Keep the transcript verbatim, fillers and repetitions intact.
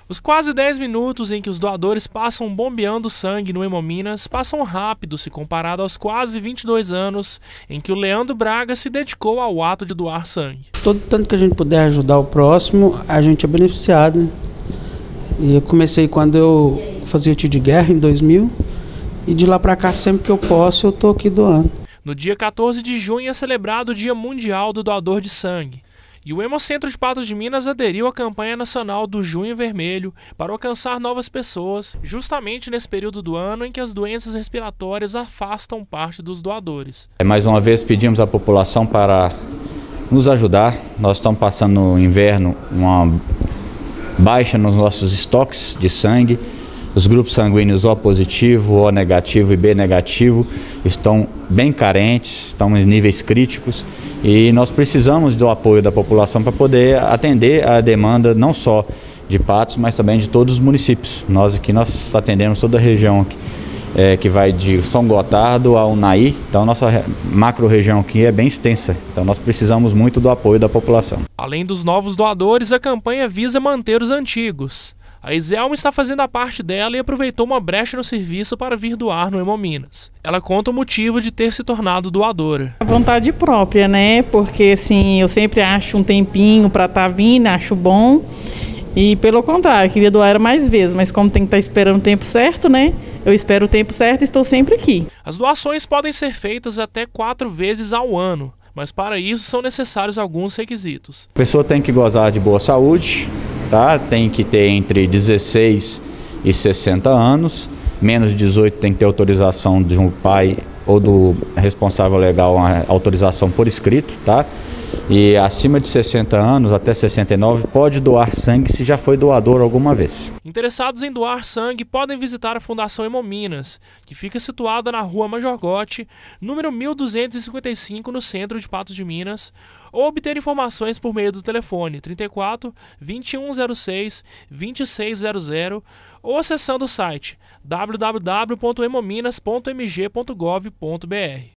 Os quase dez minutos em que os doadores passam bombeando sangue no Hemominas passam rápido se comparado aos quase vinte e dois anos em que o Leandro Braga se dedicou ao ato de doar sangue. Todo tanto que a gente puder ajudar o próximo, a gente é beneficiado, né? E eu comecei quando eu fazia tiro de guerra em dois mil e de lá para cá, sempre que eu posso, eu tô aqui doando. No dia quatorze de junho é celebrado o Dia Mundial do Doador de Sangue. E o Hemocentro de Patos de Minas aderiu à campanha nacional do Junho Vermelho para alcançar novas pessoas, justamente nesse período do ano em que as doenças respiratórias afastam parte dos doadores. Mais uma vez pedimos à população para nos ajudar. Nós estamos passando no inverno uma baixa nos nossos estoques de sangue. Os grupos sanguíneos O positivo, O negativo e B negativo estão bem carentes, estão em níveis críticos e nós precisamos do apoio da população para poder atender a demanda não só de Patos, mas também de todos os municípios. Nós aqui nós atendemos toda a região aqui, é, que vai de São Gotardo ao Unaí, então nossa macro-região aqui é bem extensa, então nós precisamos muito do apoio da população. Além dos novos doadores, a campanha visa manter os antigos. A Iselma está fazendo a parte dela e aproveitou uma brecha no serviço para vir doar no Hemominas. Ela conta o motivo de ter se tornado doadora. A vontade própria, né? Porque assim, eu sempre acho um tempinho para estar vindo, acho bom. E pelo contrário, queria doar mais vezes, mas como tem que estar esperando o tempo certo, né? Eu espero o tempo certo e estou sempre aqui. As doações podem ser feitas até quatro vezes ao ano, mas para isso são necessários alguns requisitos. A pessoa tem que gozar de boa saúde, tá? Tem que ter entre dezesseis e sessenta anos, menos de dezoito tem que ter autorização de um pai ou do responsável legal, uma autorização por escrito, tá? E acima de sessenta anos, até sessenta e nove, pode doar sangue se já foi doador alguma vez. Interessados em doar sangue podem visitar a Fundação Hemominas, que fica situada na Rua Major Gotti, número mil duzentos e cinquenta e cinco, no centro de Patos de Minas, ou obter informações por meio do telefone trinta e quatro, vinte e um zero seis, vinte e seis zero zero ou acessando o site w w w ponto hemominas ponto m g ponto gov ponto b r.